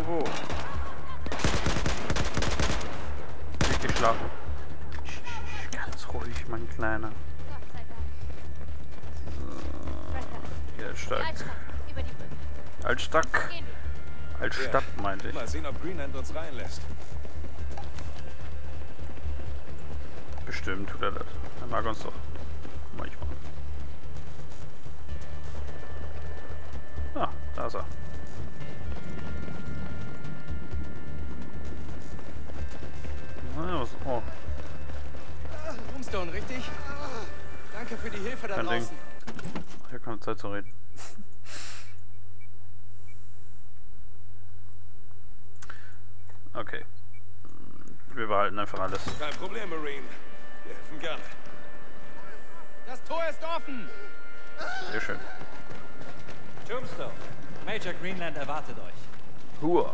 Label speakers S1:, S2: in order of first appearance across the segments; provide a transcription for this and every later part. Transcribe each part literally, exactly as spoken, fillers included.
S1: Oh. Nicht geschlafen. Ganz ruhig, mein Kleiner. So. Ja, stark. Als stark. Als Stadt, meinte ich.
S2: Mal sehen, ob Greenland uns reinlässt.
S1: Bestimmt tut er das. Er mag uns doch. Manchmal. Ah, da ist er. Na, was? Oh.
S2: Tombstone, richtig? Danke für die Hilfe da
S1: Kein
S2: draußen.
S1: Ding. Hier kommt Zeit zu reden. Okay. Wir behalten einfach alles.
S2: Kein Problem, Marine. Wir helfen gerne. Das Tor ist offen!
S1: Sehr schön.
S3: Tombstone, Major Greenland erwartet euch.
S1: Hua.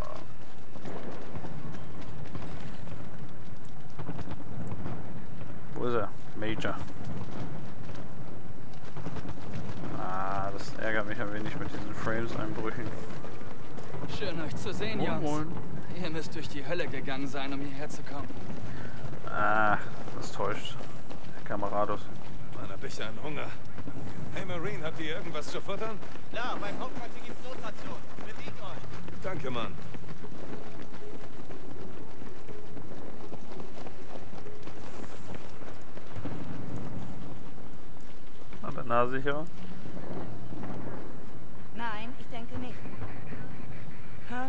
S1: Wo ist er? Major. Ah, das ärgert mich ein wenig mit diesen Frames-Einbrüchen.
S4: Schön euch zu sehen,
S1: Moin,
S4: Jungs.
S1: moin.
S4: Ihr müsst durch die Hölle gegangen sein, um hierher zu kommen.
S1: Ah, das täuscht. Kamerados.
S2: Mann, hab ich einen Hunger. Hey Marine, habt ihr irgendwas zu futtern?
S5: Klar, beim Hauptquartier gibt's Notration. Bedient euch.
S2: Danke, Mann.
S1: An der Nase sicher.
S6: Nein, ich denke nicht. Hä?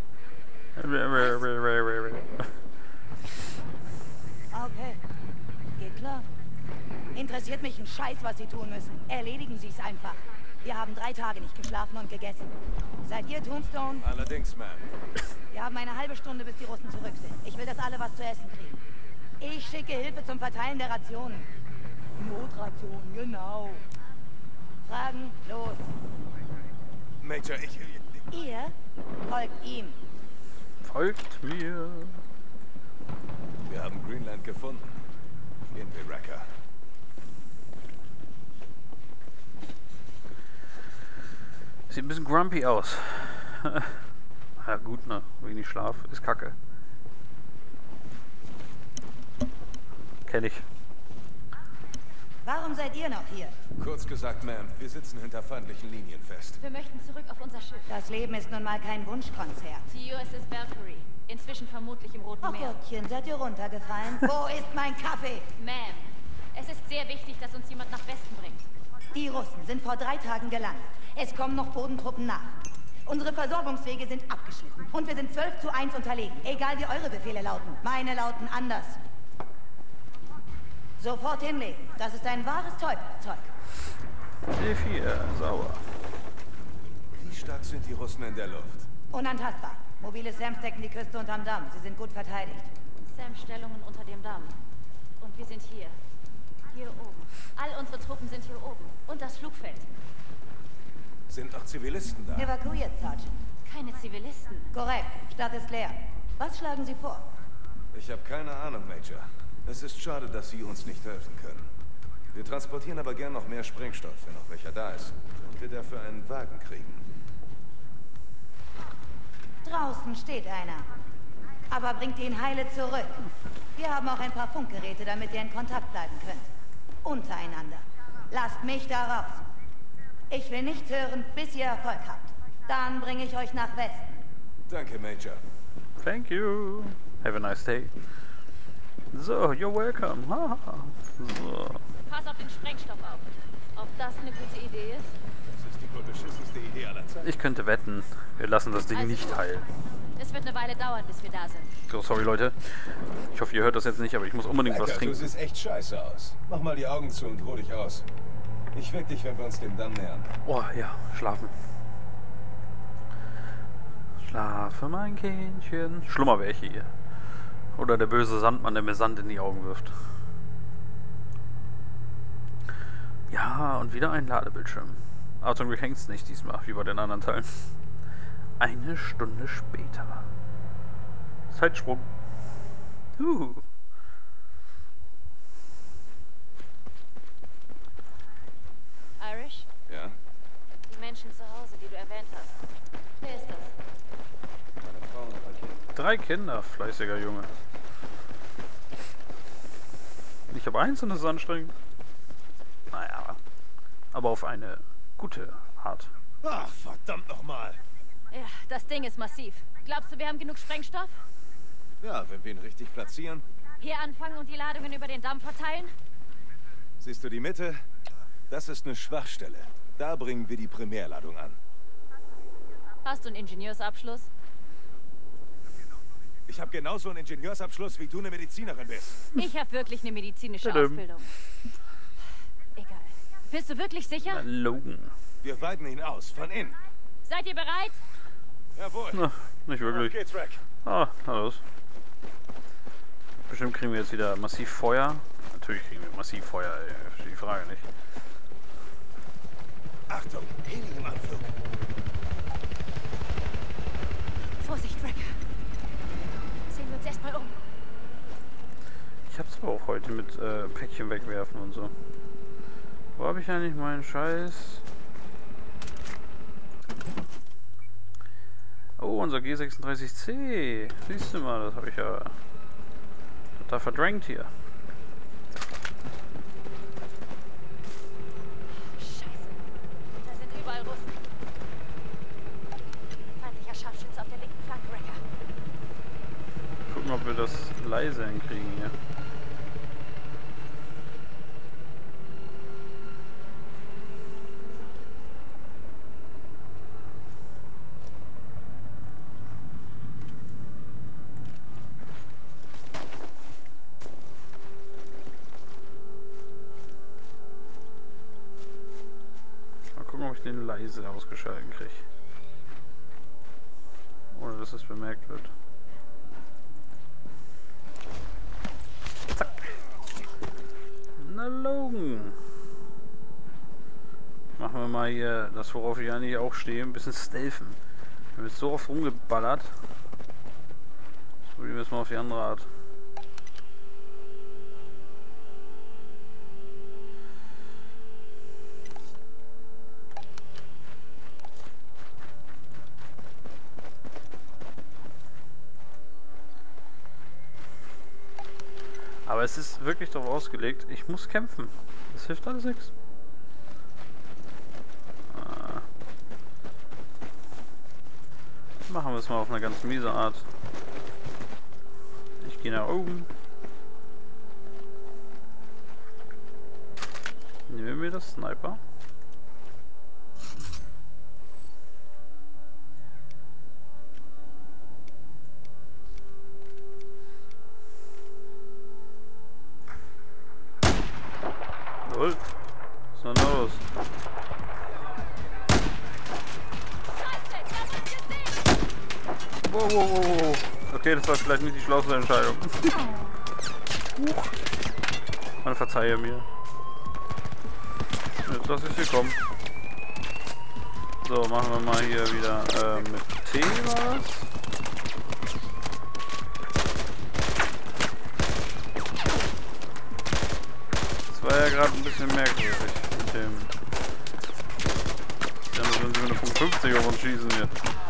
S6: Okay. Geht klar. Interessiert mich ein Scheiß, was Sie tun müssen. Erledigen Sie es einfach. Wir haben drei Tage nicht geschlafen und gegessen. Seid ihr Tombstone?
S2: Allerdings, Ma'am.
S6: Wir haben eine halbe Stunde, bis die Russen zurück sind. Ich will, dass alle was zu essen kriegen. Ich schicke Hilfe zum Verteilen der Rationen. Notrationen, genau. Fragen, los.
S2: Major, ich...
S6: Ihr folgt ihm.
S1: Folgt mir.
S2: Wir haben Greenland gefunden. Gehen wir, Wrecker.
S1: Sieht ein bisschen grumpy aus. Ja gut, ne? Wenig Schlaf ist kacke. Kenn ich.
S6: Warum seid ihr noch hier?
S2: Kurz gesagt, Ma'am, wir sitzen hinter feindlichen Linien fest.
S7: Wir möchten zurück auf unser Schiff.
S6: Das Leben ist nun mal kein Wunschkonzert.
S7: Die U S S Valkyrie. Inzwischen vermutlich im Roten
S6: Ach
S7: Meer.
S6: Gottchen, seid ihr runtergefallen? Wo ist mein Kaffee?
S7: Ma'am, es ist sehr wichtig, dass uns jemand nach Westen bringt.
S6: Die Russen sind vor drei Tagen gelandet. Es kommen noch Bodentruppen nach. Unsere Versorgungswege sind abgeschnitten. Und wir sind zwölf zu eins unterlegen. Egal wie eure Befehle lauten. Meine lauten anders. Sofort hinlegen. Das ist ein wahres Teufelszeug.
S1: D vier, sauer.
S2: Wie stark sind die Russen in der Luft?
S6: Unantastbar. Mobile Sams decken die Küste unterm Damm. Sie sind gut verteidigt.
S7: Sam Stellungen unter dem Damm. Und wir sind hier. Hier oben. All unsere Truppen sind hier oben. Und das Flugfeld.
S2: Sind noch Zivilisten da?
S6: Evakuiert, Sergeant.
S7: Keine Zivilisten.
S6: Korrekt. Stadt ist leer. Was schlagen Sie vor?
S2: Ich habe keine Ahnung, Major. Es ist schade, dass Sie uns nicht helfen können. Wir transportieren aber gern noch mehr Sprengstoff, wenn noch welcher da ist. Und wir dafür einen Wagen kriegen.
S6: Draußen steht einer. Aber bringt ihn heile zurück. Wir haben auch ein paar Funkgeräte, damit ihr in Kontakt bleiben könnt. Untereinander. Lasst mich da raus. Ich will nichts hören, bis ihr Erfolg habt. Dann bringe ich euch nach Westen.
S2: Danke, Major.
S1: Thank you. Have a nice day. So, you're welcome. Haha. So.
S7: Pass auf den Sprengstoff auf. Ob das eine gute Idee ist?
S2: Das ist die wohl beschissenste Idee aller Zeiten.
S1: Ich könnte wetten, wir lassen das Ding
S7: Also
S1: nicht
S7: gut.
S1: heil.
S7: Es wird eine Weile dauern, bis wir da sind.
S1: So, sorry Leute. Ich hoffe, ihr hört das jetzt nicht, aber ich muss unbedingt was
S2: Lecker, du
S1: trinken.
S2: siehst echt scheiße aus. Mach mal die Augen zu und ruh dich aus. Ich weck dich, wenn wir uns dem Damm nähern.
S1: Oh ja, schlafen. Schlafe, mein Kindchen. Schlummerwärche hier. Oder der böse Sandmann, der mir Sand in die Augen wirft. Ja, und wieder ein Ladebildschirm. Aber zum Glück hängt es nicht diesmal, wie bei den anderen Teilen. Eine Stunde später. Zeitsprung. Uh.
S7: Irish?
S2: Ja?
S7: Die Menschen zu Hause, die du erwähnt hast. Wer ist das?
S2: Meine Frau und drei Kinder.
S1: Drei Kinder, fleißiger Junge. Ich habe eins und das ist anstrengend. Naja, aber auf eine gute Art.
S2: Ach, verdammt nochmal.
S7: Ja, das Ding ist massiv. Glaubst du, wir haben genug Sprengstoff?
S2: Ja, wenn wir ihn richtig platzieren.
S7: Hier anfangen und die Ladungen über den Damm verteilen?
S2: Siehst du die Mitte? Das ist eine Schwachstelle. Da bringen wir die Primärladung an.
S7: Hast du einen Ingenieursabschluss?
S2: Ich habe genauso einen Ingenieursabschluss, wie du eine Medizinerin bist.
S7: Ich habe wirklich eine medizinische
S1: Tadam.
S7: Ausbildung. Egal. Bist du wirklich sicher?
S1: Logan.
S2: Wir weiten ihn aus, von innen.
S7: Seid ihr bereit?
S2: Jawohl.
S1: Na, nicht
S2: Auf
S1: wirklich.
S2: geht's, Rack.
S1: Ah, na los. Bestimmt kriegen wir jetzt wieder massiv Feuer. Natürlich kriegen wir massiv Feuer, ey. Verstehe die Frage nicht.
S2: Achtung, Heliumanflug.
S7: Vorsicht, Rack. Sehen wir uns erstmal um.
S1: Ich hab's aber auch heute mit äh, Päckchen wegwerfen und so. Wo habe ich eigentlich meinen Scheiß? Oh, unser G sechsunddreißig C. Siehst du mal, das habe ich ja total verdrängt hier.
S7: Scheiße. Da sind überall Russen. Feindlicher Scharfschütze auf der linken Flanke, Racker.
S1: Gucken, ob wir das leise hinkriegen hier. Ob ich den leise ausgeschalten kriege. Ohne dass es bemerkt wird. Zack. Na Logan. Machen wir mal hier das, worauf ich eigentlich auch stehe, ein bisschen stealthen. Wir haben jetzt so oft rumgeballert. Das probieren wir jetzt mal auf die andere Art. Aber es ist wirklich darauf ausgelegt, ich muss kämpfen. Das hilft alles nichts. Ah. Machen wir es mal auf eine ganz miese Art. Ich gehe nach oben. Nehmen wir das Sniper. Was ist denn da los? Wow, wow, wow, wow. Okay, das war vielleicht nicht die schlauste Entscheidung. Huch. Man verzeihe mir. Jetzt lasse ich hier kommen. So, machen wir mal hier wieder äh, mit T war das. War ja gerade ein bisschen merkwürdig mit dem. Ja, wenn sie mit einer fünfundfünfzig auf uns schießen hier.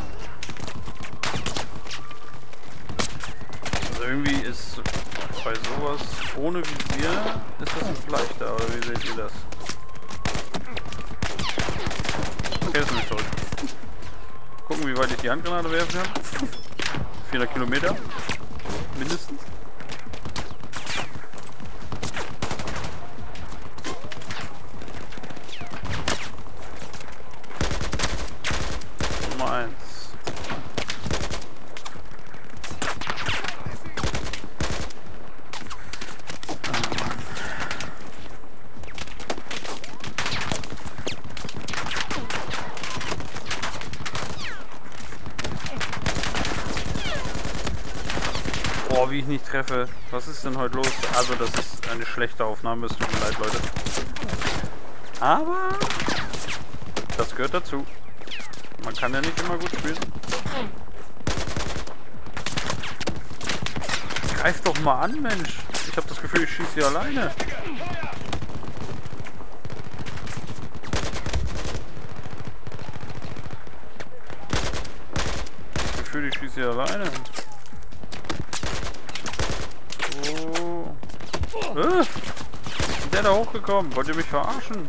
S1: Also irgendwie ist bei sowas ohne Visier ist das ein leichter, oder wie seht ihr das? Okay, das ist nicht zurück. Gucken, wie weit ich die Handgranate werfen kann. vierhundert Kilometer. Mindestens. Boah, wie ich nicht treffe. Was ist denn heute los? Also das ist eine schlechte Aufnahme, es tut mir leid, Leute. Aber das gehört dazu. Man kann ja nicht immer gut spielen. Greif doch mal an, Mensch. Ich habe das Gefühl, ich schieße hier alleine. Gefühl, ich schieße hier alleine. Oh. Äh, ist der da hochgekommen? Wollt ihr mich verarschen?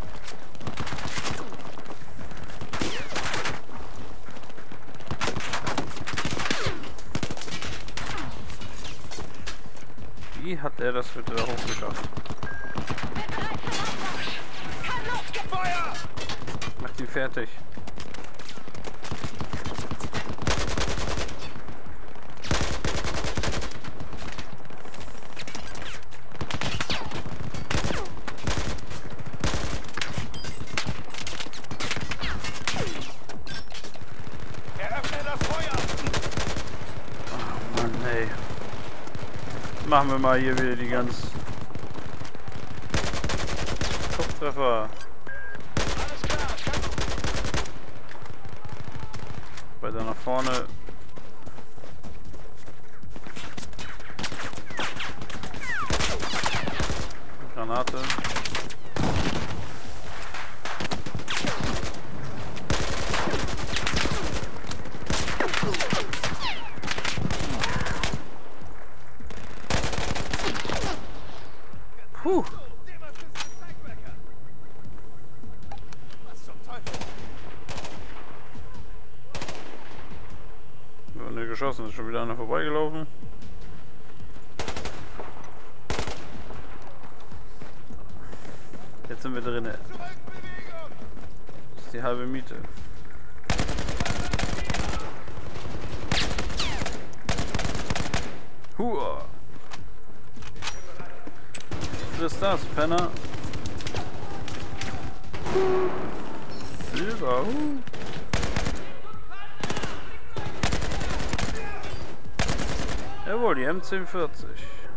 S1: Wie hat er das bitte da hochgeschafft? Macht ihn fertig. Machen wir mal hier wieder die ganz Kopftreffer. Weiter nach vorne. Granate. Puh. Wir haben nicht geschossen, ist schon wieder einer vorbeigelaufen. Jetzt sind wir drin. Das ist die halbe Miete. Hua. Was ist das, Penner? Silber, uh. Jawohl, die M zehn vierzig.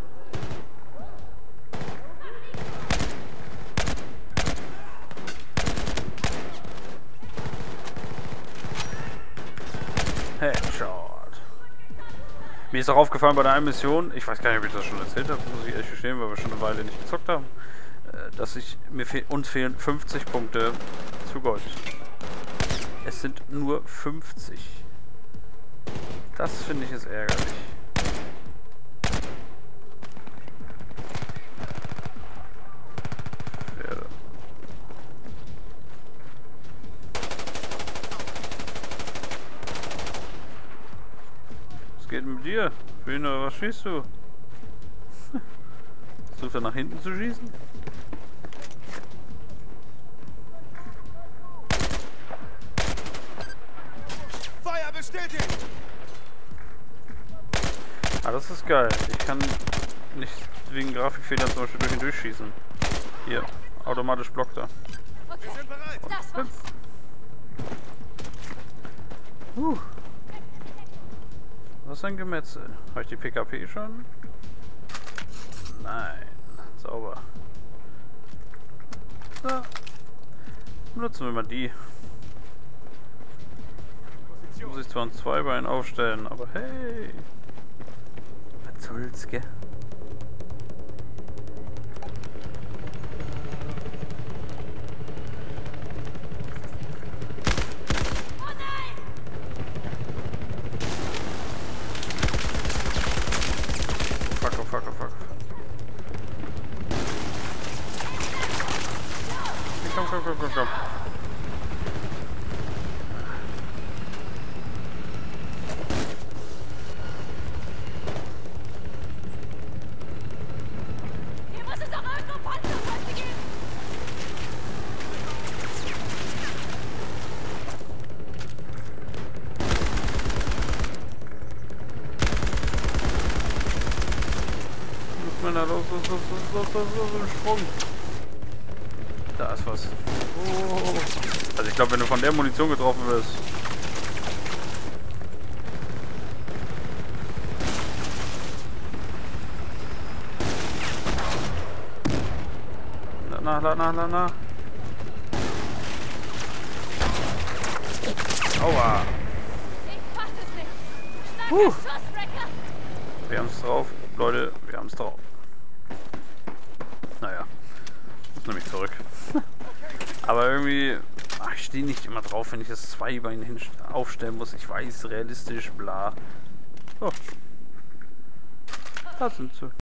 S1: Headshot. Mir ist auch aufgefallen bei der einen Mission, ich weiß gar nicht, ob ich das schon erzählt habe, muss ich ehrlich gestehen, weil wir schon eine Weile nicht gezockt haben, dass ich, mir fe uns fehlen fünfzig Punkte zu Gold. Es sind nur fünfzig. Das finde ich ist ärgerlich. Pferde. Was geht mit dir? Bühne, was schießt du? Versucht er nach hinten zu schießen?
S2: Feuer bestätigt!
S1: Ah, das ist geil. Ich kann nicht wegen Grafikfehlern zum Beispiel durch ihn durchschießen. Hier, automatisch blockt er.
S7: Okay,
S2: Wir sind bereit!
S7: das war's.
S1: Uh. Was ein Gemetzel. Habe ich die P K P schon? Nein. Sauber. So. Benutzen wir mal die. Muss ich zwar ein Zweibein aufstellen, aber hey. Was soll's, gell? Fuck, oh fuck, oh fuck. Komm, komm, komm, komm, komm.
S7: Hier muss es doch irgendwo Panzerfeste geben.
S1: Los, Männer, los, los, los, los, los, los, los, los, Sprung. Da ist was. Oh. Also ich glaube, wenn du von der Munition getroffen wirst. Na, na, na, na, na. Aua.
S7: Ich fass es nicht. Starker
S1: Huh.
S7: Schussbrecher.
S1: Wir haben es drauf. Leute, wir haben es drauf. Naja. Muss nämlich zurück. Aber irgendwie... Ach, ich stehe nicht immer drauf, wenn ich das zwei Beine hin aufstellen muss. Ich weiß, realistisch, bla. So. Da sind sie.